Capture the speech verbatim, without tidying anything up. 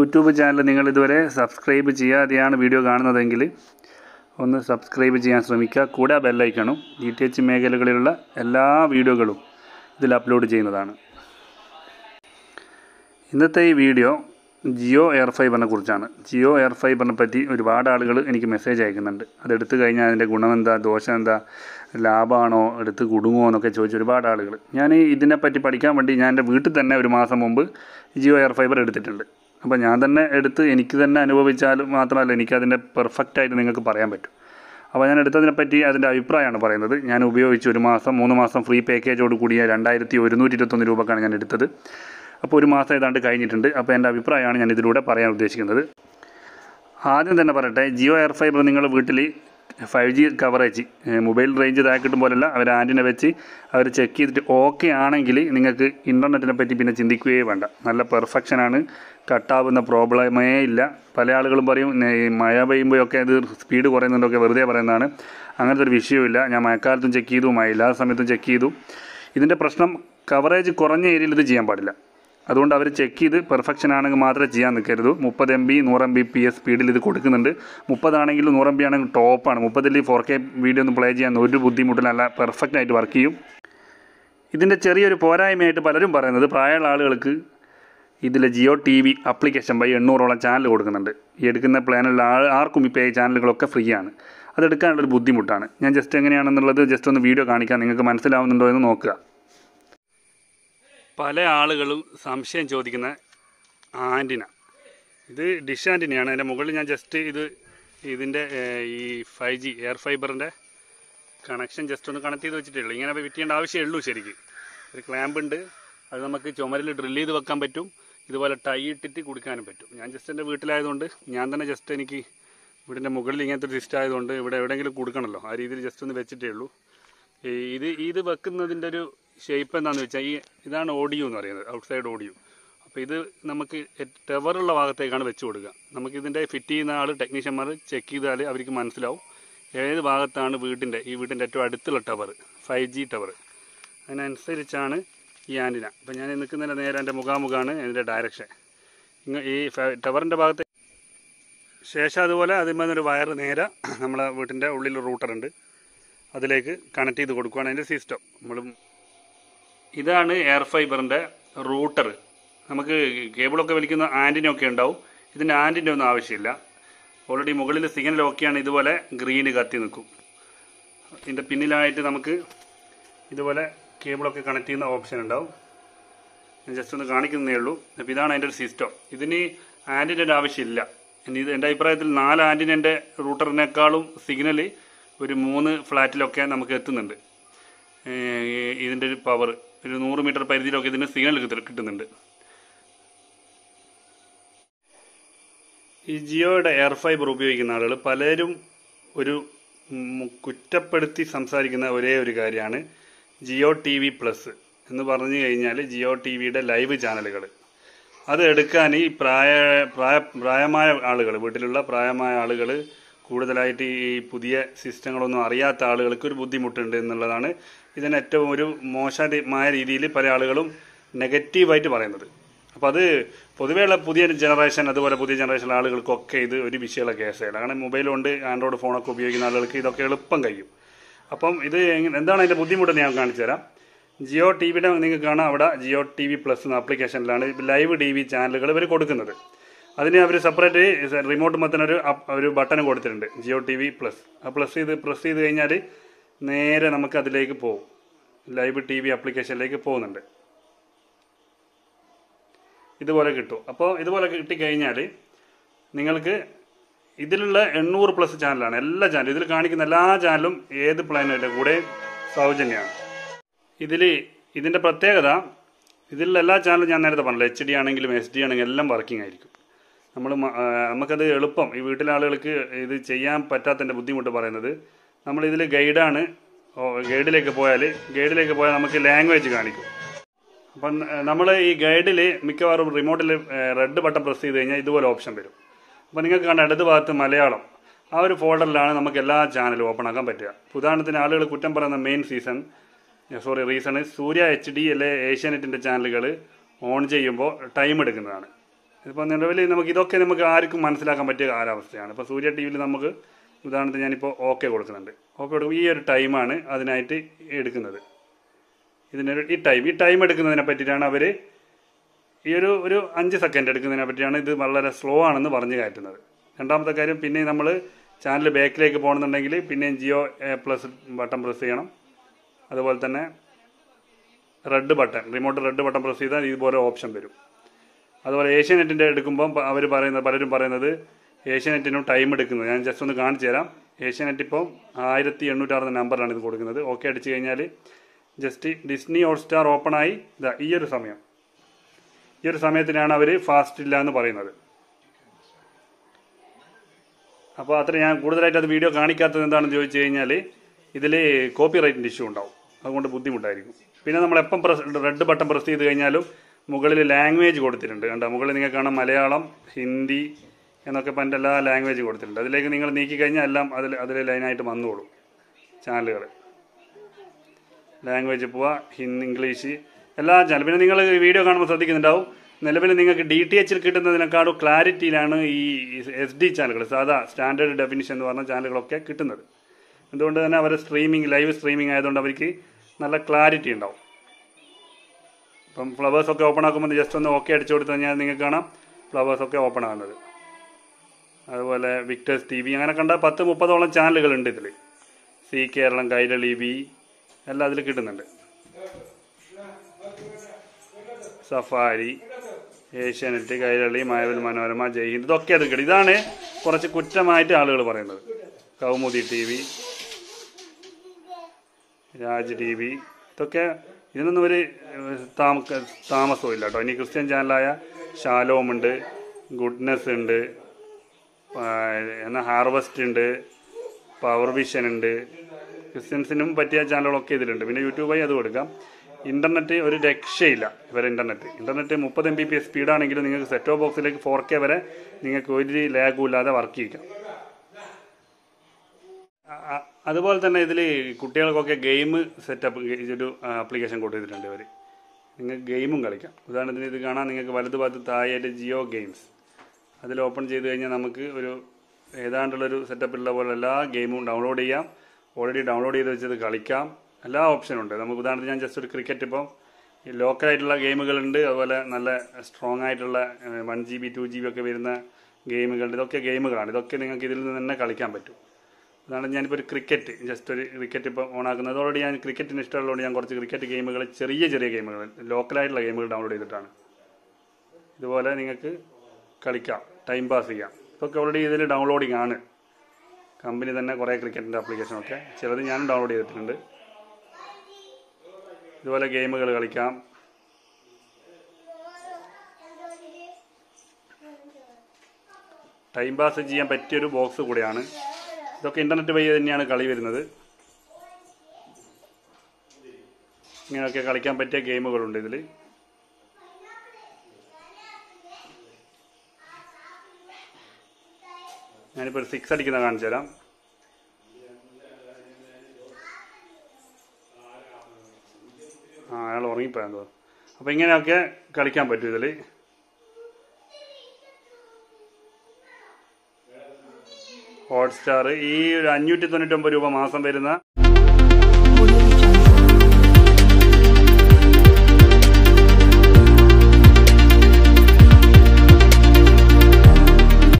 YouTube channel നിങ്ങൾ ഇതുവരെ subscribe ചെയ്യാതെയാണ് വീഡിയോ കാണുന്നതെങ്കിൽ ഒന്ന് സബ്സ്ക്രൈബ് ചെയ്യാൻ ശ്രമിക്കുക. കൂടെ ബെല്ലൈക്കണും ഡി ടി എച്ച് മേഖലകളിലുള്ള എല്ലാ വീഡിയോകളും ഇതിൽ അപ്ലോഡ് ചെയ്യുന്നതാണ്. ഇന്നത്തെ ഈ വീഡിയോ ജിയോ എയർ ഫൈബറിനെ കുറിച്ചാണ്. ജിയോ എയർ ഫൈബറിനെ പറ്റി ഒരുപാട് ആളുകൾ എനിക്ക് മെസ്സേജ് അയക്കുന്നുണ്ട്. അതെടുത്ത് കഴിഞ്ഞാൽ അതിൻ്റെ ഗുണമെന്താ, ദോഷം എന്താ, ലാഭമാണോ, എടുത്ത് കുടുങ്ങുമോ എന്നൊക്കെ ചോദിച്ച് ഒരുപാട് ആളുകൾ. ഞാൻ ഇതിനെപ്പറ്റി പഠിക്കാൻ വേണ്ടി ഞാൻ എൻ്റെ വീട്ടിൽ തന്നെ ഒരു മാസം മുമ്പ് ജിയോ എയർ ഫൈബർ എടുത്തിട്ടുണ്ട്. അപ്പോൾ ഞാൻ തന്നെ എടുത്ത് എനിക്ക് തന്നെ അനുഭവിച്ചാൽ മാത്രമല്ല എനിക്കതിൻ്റെ പെർഫെക്റ്റായിട്ട് നിങ്ങൾക്ക് പറയാൻ പറ്റും. അപ്പോൾ ഞാൻ എടുത്തതിനെപ്പറ്റി അതിൻ്റെ അഭിപ്രായമാണ് പറയുന്നത്. ഞാൻ ഉപയോഗിച്ച് ഒരു മാസം മൂന്ന് മാസം ഫ്രീ പാക്കേജോട് കൂടിയ രണ്ടായിരത്തി ഒരുന്നൂറ്റി ഇരുപത്തൊന്ന് രൂപക്കാണ് ഞാൻ എടുത്തത്. അപ്പോൾ ഒരു മാസം ഏതാണ്ട് കഴിഞ്ഞിട്ടുണ്ട്. അപ്പോൾ എൻ്റെ അഭിപ്രായമാണ് ഞാൻ ഇതിലൂടെ പറയാൻ ഉദ്ദേശിക്കുന്നത്. ആദ്യം തന്നെ പറയട്ടെ, ജിയോ എയർ ഫൈബർ നിങ്ങളുടെ വീട്ടിൽ five G coverage mobile range ഇതായി കിട്ടും പോലെയല്ല, അവർ ആൻറ്റിനെ വെച്ച് അവർ ചെക്ക് ചെയ്തിട്ട് ഓക്കെ ആണെങ്കിൽ നിങ്ങൾക്ക് ഇൻ്റർനെറ്റിനെ പറ്റി പിന്നെ ചിന്തിക്കുകയേ വേണ്ട. നല്ല പെർഫെക്ഷനാണ്, കട്ടാവുന്ന പ്രോബ്ലമേ ഇല്ല. പല ആളുകളും പറയും മഴ പെയ്യുമ്പോഴൊക്കെ ഇത് സ്പീഡ് കുറയുന്നുണ്ടൊക്കെ വെറുതെ പറയുന്നതാണ്. അങ്ങനത്തെ ഒരു വിഷയമില്ല. ഞാൻ മഴക്കാലത്തും ചെക്ക് ചെയ്തു, മഴ ഇല്ലാത്ത സമയത്തും ചെക്ക് ചെയ്തു. ഇതിൻ്റെ പ്രശ്നം കവറേജ് കുറഞ്ഞ ഏരിയയിൽ ഇത് ചെയ്യാൻ പാടില്ല. അതുകൊണ്ട് അവർ ചെക്ക് ചെയ്ത് പെർഫെക്ഷൻ ആണെങ്കിൽ മാത്രമേ ചെയ്യാൻ നിൽക്കരുത്. മുപ്പത് എം ബി നൂറ് എം ബി പി എസ് സ്പീഡിൽ ഇത് കൊടുക്കുന്നുണ്ട്. മുപ്പതാണെങ്കിലും നൂറ് എം ബി ആണെങ്കിൽ ടോപ്പാണ്. മുപ്പതിൽ ഫോർ കെ വീഡിയോ ഒന്നും പ്ലേ ചെയ്യാൻ ഒരു ബുദ്ധിമുട്ടില്ല, നല്ല പെർഫെക്റ്റായിട്ട് വർക്ക് ചെയ്യും. ഇതിൻ്റെ ചെറിയൊരു പോരായ്മയായിട്ട് പലരും പറയുന്നത്, പ്രായമുള്ള ആളുകൾക്ക് ഇതിൽ ജിയോ ടി വി ആപ്ലിക്കേഷൻ വഴി എണ്ണൂറോളം ചാനൽ കൊടുക്കുന്നുണ്ട്. ഈ എടുക്കുന്ന പ്ലാനുള്ള ആൾ ആർക്കും ഇപ്പോൾ ഈ ചാനലുകളൊക്കെ ഫ്രീ ആണ്. അതെടുക്കാനുള്ളൊരു ബുദ്ധിമുട്ടാണ്. ഞാൻ ജസ്റ്റ് എങ്ങനെയാണെന്നുള്ളത് ജസ്റ്റ് ഒന്ന് വീഡിയോ കാണിക്കാം, നിങ്ങൾക്ക് മനസ്സിലാവുന്നുണ്ടോ എന്ന് നോക്കുക. പല ആളുകളും സംശയം ചോദിക്കുന്ന ആൻറ്റിന, ഇത് ഡിഷ് ആൻറ്റിനയാണ്. അതിൻ്റെ മുകളിൽ ഞാൻ ജസ്റ്റ് ഇത് ഇതിൻ്റെ ഈ ഫൈവ് ജി എയർ ഫൈബറിൻ്റെ കണക്ഷൻ ജസ്റ്റ് ഒന്ന് കണക്ട് ചെയ്ത് വെച്ചിട്ടേ ഉള്ളൂ. ഇങ്ങനെ ഫിറ്റ് ചെയ്യേണ്ട ആവശ്യമേ ഉള്ളൂ. ശരിക്കും ഒരു ക്ലാമ്പ് ഉണ്ട്, അത് നമുക്ക് ചുമരിൽ ഡ്രിൽ ചെയ്ത് വെക്കാൻ പറ്റും. ഇതുപോലെ ടൈ ഇട്ടിട്ട് കുടിക്കാനും പറ്റും. ഞാൻ ജസ്റ്റ് എൻ്റെ വീട്ടിലായതുകൊണ്ട് ഞാൻ തന്നെ ജസ്റ്റ് എനിക്ക് വീടിൻ്റെ മുകളിൽ ഇങ്ങനത്തെ ഒരു സിസ്റ്റം ആയതുകൊണ്ട് ഇവിടെ എവിടെയെങ്കിലും കൊടുക്കണമല്ലോ, ആ രീതിയിൽ ജസ്റ്റ് ഒന്ന് വെച്ചിട്ടേ ഉള്ളൂ. ഇത് ഇത് വെക്കുന്നതിൻ്റെ ഒരു ഷേപ്പ് എന്താണെന്ന് വെച്ചാൽ ഈ ഇതാണ് ഓഡിയോ എന്ന് പറയുന്നത്, ഔട്ട് സൈഡ് ഓഡിയോ. അപ്പോൾ ഇത് നമുക്ക് ടവറുള്ള ഭാഗത്തേക്കാണ് വെച്ച് കൊടുക്കുക. നമുക്കിതിൻ്റെ ഫിറ്റ് ചെയ്യുന്ന ആൾ ടെക്നീഷ്യന്മാർ ചെക്ക് ചെയ്താൽ അവർക്ക് മനസ്സിലാവും ഏത് ഭാഗത്താണ് വീടിൻ്റെ ഈ വീടിൻ്റെ ഏറ്റവും അടുത്തുള്ള ടവർ, ഫൈവ് ജി ടവർ. അതിനനുസരിച്ചാണ് ഈ ആൻറ്റിന. അപ്പോൾ ഞാൻ നിൽക്കുന്നതിൻ്റെ നേരെ എൻ്റെ മുഖാമുഖമാണ് ഇതിൻ്റെ ഡയറക്ഷൻ. ഇങ്ങ ഈ ടവറിൻ്റെ ഭാഗത്ത് ശേഷം അതുപോലെ അതിന്മേൽ ഒരു വയർ നേരെ നമ്മളെ വീട്ടിൻ്റെ ഉള്ളിൽ റൂട്ടറുണ്ട്, അതിലേക്ക് കണക്ട് ചെയ്ത് കൊടുക്കുകയാണ് അതിൻ്റെ സിസ്റ്റം. നമ്മൾ ഇതാണ് എയർ ഫൈബറിൻ്റെ റൂട്ടർ. നമുക്ക് കേബിളൊക്കെ വലിക്കുന്ന ആൻറ്റിനൊക്കെ ഉണ്ടാവും. ഇതിൻ്റെ ആൻറ്റിൻ്റെ ഒന്നും ആവശ്യമില്ല. ഓൾറെഡി മുകളിൽ സിഗ്നൽ ഓക്കെയാണ്. ഇതുപോലെ ഗ്രീന് കത്തി നിൽക്കും. ഇതിൻ്റെ പിന്നിലായിട്ട് നമുക്ക് ഇതുപോലെ കേബിളൊക്കെ കണക്ട് ചെയ്യുന്ന ഓപ്ഷൻ ഉണ്ടാവും. ഞാൻ ജസ്റ്റ് ഒന്ന് കാണിക്കുന്നതേ ഉള്ളൂ. അപ്പോൾ ഇതാണ് അതിൻ്റെ ഒരു സിസ്റ്റം. ഇതിന് ആൻറ്റിൻ്റെ ആവശ്യമില്ല. ഇനി ഇത് എൻ്റെ അഭിപ്രായത്തിൽ നാല് ആൻറ്റിൻ്റെ റൂട്ടറിനേക്കാളും സിഗ്നൽ ഒരു മൂന്ന് ഫ്ലാറ്റിലൊക്കെ നമുക്ക് എത്തുന്നുണ്ട്. ഇതിൻ്റെ ഒരു പവർ ഒരു നൂറ് മീറ്റർ പരിധിയിലൊക്കെ ഇതിന് സിഗ്നൽ കിട്ടുന്നുണ്ട്. ഈ ജിയോയുടെ എയർ ഫൈബർ ഉപയോഗിക്കുന്ന ആളുകൾ പലരും ഒരു കുറ്റപ്പെടുത്തി സംസാരിക്കുന്ന ഒരേ ഒരു കാര്യമാണ് ജിയോ ടി വി പ്ലസ് എന്ന് പറഞ്ഞു കഴിഞ്ഞാൽ ജിയോ ടി വിയുടെ ലൈവ് ചാനലുകൾ. അത് എടുക്കാൻ ഈ പ്രായ പ്രായ പ്രായമായ ആളുകൾ, വീട്ടിലുള്ള പ്രായമായ ആളുകൾ, കൂടുതലായിട്ട് ഈ പുതിയ സിസ്റ്റങ്ങളൊന്നും അറിയാത്ത ആളുകൾക്ക് ഒരു ബുദ്ധിമുട്ടുണ്ട് എന്നുള്ളതാണ് ഇതിന് ഏറ്റവും ഒരു മോശമായ രീതിയിൽ പല ആളുകളും നെഗറ്റീവായിട്ട് പറയുന്നത്. അപ്പോൾ അത് പൊതുവെയുള്ള പുതിയ ജനറേഷൻ അതുപോലെ പുതിയ ജനറേഷൻ ആളുകൾക്കൊക്കെ ഇത് ഒരു വിഷയമുള്ള കേസല്ല. കാരണം മൊബൈലുകൊണ്ട് ആൻഡ്രോയിഡ് ഫോണൊക്കെ ഉപയോഗിക്കുന്ന ആളുകൾക്ക് ഇതൊക്കെ എളുപ്പം കഴിയും. അപ്പം ഇത് എന്താണ് അതിൻ്റെ ബുദ്ധിമുട്ടെന്ന് ഞാൻ കാണിച്ചു തരാം. ജിയോ ടി വിയുടെ നിങ്ങൾക്ക് കാണാം, അവിടെ ജിയോ ടി വി പ്ലസ് എന്ന ആപ്ലിക്കേഷനിലാണ് ലൈവ് ടി വി ചാനലുകൾ ഇവർ കൊടുക്കുന്നത്. അതിന് അവർ സെപ്പറേറ്റ് റിമോട്ട് മൊത്തനൊരു ഒരു ബട്ടൺ കൊടുത്തിട്ടുണ്ട്, ജിയോ ടി വി പ്ലസ്. ആ പ്ലസ് ചെയ്ത് പ്രസ് ചെയ്ത് കഴിഞ്ഞാൽ നേരെ നമുക്ക് അതിലേക്ക് പോകും, ലൈവ് ടി വി ആപ്ലിക്കേഷനിലേക്ക് പോകുന്നുണ്ട്. ഇതുപോലെ കിട്ടും. അപ്പോൾ ഇതുപോലെ കിട്ടിക്കഴിഞ്ഞാൽ നിങ്ങൾക്ക് ഇതിലുള്ള എണ്ണൂറ് പ്ലസ് ചാനലാണ്, എല്ലാ ചാനലും ഇതിൽ കാണിക്കുന്ന എല്ലാ ചാനലും ഏത് പ്ലാനിൻ്റെ കൂടെ സൗജന്യമാണ്. ഇതിൽ ഇതിൻ്റെ പ്രത്യേകത, ഇതിലുള്ള എല്ലാ ചാനലും ഞാൻ നേരത്തെ പറഞ്ഞില്ല, എച്ച് ഡി ആണെങ്കിലും എസ് ഡി ആണെങ്കിലും എല്ലാം വർക്കിംഗ് ആയിരിക്കും. നമ്മൾ നമുക്കത് എളുപ്പം, ഈ വീട്ടിലെ ആളുകൾക്ക് ഇത് ചെയ്യാൻ പറ്റാത്തതിൻ്റെ ബുദ്ധിമുട്ട് പറയുന്നത്, നമ്മളിതിൽ ഗൈഡാണ്, ഗൈഡിലേക്ക് പോയാൽ ഗൈഡിലേക്ക് പോയാൽ നമുക്ക് ലാംഗ്വേജ് കാണിക്കും. അപ്പം നമ്മൾ ഈ ഗൈഡിൽ മിക്കവാറും റിമോട്ടിൽ റെഡ് ബട്ടൺ പ്രസ് ചെയ്ത് കഴിഞ്ഞാൽ ഇതുപോലെ ഓപ്ഷൻ വരും. അപ്പോൾ നിങ്ങൾക്ക് കണ്ട ഇടത് ഭാഗത്ത് മലയാളം, ആ ഒരു ഫോൾഡറിലാണ് നമുക്ക് എല്ലാ ചാനലും ഓപ്പൺ ആക്കാൻ പറ്റുക. ഉദാഹരണത്തിന് ആളുകൾ കുറ്റം പറയുന്ന main season sorry reason Surya HD ഡി അല്ലെ ഏഷ്യാനെറ്റിൻ്റെ ചാനലുകൾ ഓൺ ചെയ്യുമ്പോൾ ടൈം എടുക്കുന്നതാണ്. ഇതിപ്പോൾ നിലവിൽ നമുക്ക് ഇതൊക്കെ നമുക്ക് ആർക്കും മനസ്സിലാക്കാൻ പറ്റിയ കാലാവസ്ഥയാണ്. ഇപ്പോൾ സൂര്യ ടി വിയിൽ നമുക്ക് ഉദാഹരണത്തിന് ഞാനിപ്പോൾ ഓക്കെ കൊടുക്കുന്നുണ്ട്. ഓക്കെ കൊടുക്കുമ്പോൾ ഈ ഒരു ടൈമാണ് അതിനായിട്ട് എടുക്കുന്നത്. ഇതിനൊരു ഈ ടൈം ഈ ടൈം എടുക്കുന്നതിനെ പറ്റിയിട്ടാണ് അവർ ഈ ഒരു ഒരു അഞ്ച് സെക്കൻഡ് എടുക്കുന്നതിനെ പറ്റിയാണ് ഇത് വളരെ സ്ലോ ആണെന്ന് പറഞ്ഞു കയറ്റുന്നത്. രണ്ടാമത്തെ കാര്യം, പിന്നെ നമ്മൾ ചാനൽ ബാക്കിലേക്ക് പോകണമെന്നുണ്ടെങ്കിൽ പിന്നെയും ജിയോ പ്ലസ് ബട്ടൺ പ്രസ് ചെയ്യണം. അതുപോലെ തന്നെ red button, remote red button press ചെയ്താൽ ഇതുപോലെ ഓപ്ഷൻ വരും. അതുപോലെ ഏഷ്യാനെറ്റിൻ്റെ എടുക്കുമ്പം അവർ പറയുന്നത് പലരും പറയുന്നത് ഏഷ്യാനെറ്റിനും ടൈം എടുക്കുന്നത്. ഞാൻ ജസ്റ്റ് ഒന്ന് കാണിച്ചു തരാം. ഏഷ്യാനെറ്റ് ഇപ്പം ആയിരത്തി എണ്ണൂറ്റാറ് നമ്പറിലാണ് ഇത് കൊടുക്കുന്നത്. ഓക്കെ അടിച്ചു കഴിഞ്ഞാൽ ജസ്റ്റ് ഡിസ്നി ഹോട്ട്സ്റ്റാർ ഓപ്പണായി ഇതാ ഈ ഒരു സമയം ഈ ഒരു സമയത്തിനാണ് അവർ ഫാസ്റ്റ് ഇല്ല എന്ന് പറയുന്നത്. അപ്പോൾ അത്ര ഞാൻ കൂടുതലായിട്ട് അത് വീഡിയോ കാണിക്കാത്തത് എന്താണെന്ന് ചോദിച്ചു കഴിഞ്ഞാൽ ഇതിൽ കോപ്പി റൈറ്റിൻ്റെ ഇഷ്യൂ ഉണ്ടാവും, അതുകൊണ്ട് ബുദ്ധിമുട്ടായിരിക്കും. പിന്നെ നമ്മൾ എപ്പം പ്രസ് റെഡ് ബട്ടൺ പ്രസ് ചെയ്ത് കഴിഞ്ഞാലും മുകളിൽ ലാംഗ്വേജ് കൊടുത്തിട്ടുണ്ട്. കണ്ടോ, മുകളിൽ നിങ്ങൾക്ക് കാണാം മലയാളം, ഹിന്ദി എന്നൊക്കെ പറഞ്ഞിട്ട് എല്ലാ ലാംഗ്വേജ് കൊടുത്തിട്ടുണ്ട്. അതിലേക്ക് നിങ്ങൾ നീക്കി കഴിഞ്ഞാൽ എല്ലാം അതിൽ അതിൽ ലൈനായിട്ട് വന്നോളും ചാനലുകൾ. ലാംഗ്വേജ് പോവുക, ഹിന്ദി, ഇംഗ്ലീഷ്, എല്ലാ ചാനൽ. പിന്നെ നിങ്ങൾ വീഡിയോ കാണുമ്പോൾ ശ്രദ്ധിക്കുന്നുണ്ടാവും, നിലവിൽ നിങ്ങൾക്ക് ഡി ടി എച്ചിൽ കിട്ടുന്നതിനേക്കാളും ക്ലാരിറ്റിയിലാണ് ഈ എസ് ഡി ചാനലുകൾ, സാധാ സ്റ്റാൻഡേർഡ് ഡെഫിനിഷൻ എന്ന് പറഞ്ഞ ചാനലുകളൊക്കെ കിട്ടുന്നത്. അതുകൊണ്ട് തന്നെ അവർ സ്ട്രീമിംഗ് ലൈവ് സ്ട്രീമിംഗ് ആയതുകൊണ്ട് അവർക്ക് നല്ല ക്ലാരിറ്റി ഉണ്ടാവും. ഇപ്പം ഫ്ലവേഴ്സൊക്കെ ഓപ്പൺ ആക്കുമ്പോൾ ജസ്റ്റ് ഒന്ന് ഓക്കെ അടിച്ചു കൊടുത്തു കഴിഞ്ഞാൽ നിങ്ങൾക്ക് കാണാം ഫ്ലവേഴ്സൊക്കെ ഓപ്പൺ ആകുന്നത്. അതുപോലെ വിക്ടേഴ്സ് ടി വി, അങ്ങനെ കണ്ട പത്ത് മുപ്പതോളം ചാനലുകളുണ്ട് ഇതിൽ. സി കേരളം, കൈരളി, ബി എല്ലാം അതിൽ കിട്ടുന്നുണ്ട്. സഫാരി, ഏഷ്യാനെറ്റ്, കൈരളി, മഴവിൽ മനോരമ, ജയ്ഹിന്ദ്, ഇതൊക്കെ അത് കിട്ടും. ഇതാണ് കുറച്ച് കുറ്റമായിട്ട് ആളുകൾ പറയുന്നത്. Kaumudi T V, Raj T V, ഇതൊക്കെ ഇതിനൊന്നും ഒരു താമ താമസവും ഇല്ല കേട്ടോ. ഇനി ക്രിസ്ത്യൻ ചാനലായ ഷാലോം ഉണ്ട്, ഗുഡ്നെസ് ഉണ്ട്, എന്നാൽ ഹാർവസ്റ്റ് ഉണ്ട്, പവർ വിഷൻ ഉണ്ട്. ക്രിസ്ത്യൻസിനും പറ്റിയ ചാനലുകളൊക്കെ ഇതിലുണ്ട്. പിന്നെ യൂട്യൂബായി അത് കൊടുക്കാം. ഇൻ്റർനെറ്റ് ഒരു രക്ഷയില്ല ഇവരെ ഇൻ്റർനെറ്റ് ഇൻ്റർനെറ്റ് മുപ്പത് എം ബി പി എസ് സ്പീഡാണെങ്കിലും നിങ്ങൾക്ക് സെറ്റ് ടോപ്പ് ബോക്സിലേക്ക് ഫോർ കെ വരെ നിങ്ങൾക്ക് ഒരു ലാഗും ഇല്ലാതെ വർക്ക് ചെയ്യിക്കാം. അതുപോലെ തന്നെ ഇതിൽ കുട്ടികൾക്കൊക്കെ ഗെയിം സെറ്റപ്പ് ഒരു ആപ്ലിക്കേഷൻ കൊടുത്തിട്ടുണ്ട് ഇവർ. നിങ്ങൾക്ക് ഗെയിമും കളിക്കാം. ഉദാഹരണത്തിന് ഇത് കാണാൻ നിങ്ങൾക്ക് വലതു ഭാഗത്ത് താഴെയായിട്ട് ജിയോ ഗെയിംസ് അതിൽ ഓപ്പൺ ചെയ്ത് കഴിഞ്ഞാൽ നമുക്ക് ഒരു ഏതാണ്ടുള്ളൊരു സെറ്റപ്പിലുള്ള പോലെ എല്ലാ ഗെയിമും ഡൗൺലോഡ് ചെയ്യാം. ഓൾറെഡി ഡൗൺലോഡ് ചെയ്ത് വെച്ചത് കളിക്കാം. എല്ലാ ഓപ്ഷനും ഉണ്ട്. നമുക്ക് ഉദാഹരണത്തിന് ഞാൻ ജസ്റ്റ് ഒരു ക്രിക്കറ്റ് ഇപ്പം ഈ ലോക്കലായിട്ടുള്ള ഗെയിമുകളുണ്ട്, അതുപോലെ നല്ല സ്ട്രോങ് ആയിട്ടുള്ള one G B two G B ഒക്കെ വരുന്ന ഗെയിമുകളുണ്ട്. ഇതൊക്കെ ഗെയിമുകളാണ്. ഇതൊക്കെ നിങ്ങൾക്ക് ഇതിൽ നിന്ന് തന്നെ കളിക്കാൻ പറ്റും. അതാണ് ഞാനിപ്പോൾ ഒരു ക്രിക്കറ്റ് ജസ്റ്റ് ഒരു ക്രിക്കറ്റ് ഇപ്പോൾ ഓണാക്കുന്നത്. ഓൾറെഡി ഞാൻ ക്രിക്കറ്റിന് ഇഷ്ടമുള്ളതുകൊണ്ട് ഞാൻ കുറച്ച് ക്രിക്കറ്റ് ഗെയിമുകൾ, ചെറിയ ചെറിയ ഗെയിമുകൾ, ലോക്കലായിട്ടുള്ള ഗെയിമുകൾ ഡൗൺലോഡ് ചെയ്തിട്ടാണ്. ഇതുപോലെ നിങ്ങൾക്ക് കളിക്കാം, ടൈം പാസ് ചെയ്യാം. ഇതൊക്കെ ഓൾറെഡി ഇതിൽ ഡൗൺലോഡിങ് ആണ്. കമ്പനി തന്നെ കുറേ ക്രിക്കറ്റിൻ്റെ ആപ്ലിക്കേഷനൊക്കെ ചിലത് ഞാനും ഡൗൺലോഡ് ചെയ്തിട്ടുണ്ട്. ഇതുപോലെ ഗെയിമുകൾ കളിക്കാം. ടൈം പാസ് ചെയ്യാൻ പറ്റിയൊരു ബോക്സ് കൂടെയാണ്. ഇതൊക്കെ ഇൻ്റർനെറ്റ് വഴി തന്നെയാണ് കളി വരുന്നത്. ഇങ്ങനെയൊക്കെ കളിക്കാൻ പറ്റിയ ഗെയിമുകളുണ്ട് ഇതിൽ. ഞാനിപ്പോൾ ഒരു സിക്സ് അടിക്കുന്ന കാണിച്ചു തരാം. ആ അയാൾ ഉറങ്ങിപ്പോയെന്തോ. അപ്പോൾ ഇങ്ങനെയൊക്കെ കളിക്കാൻ പറ്റും ഇതിൽ. ഹോട്ട്സ്റ്റാർ ഈ ഒരു അഞ്ഞൂറ്റി തൊണ്ണൂറ്റൊമ്പത് രൂപ മാസം വരുന്ന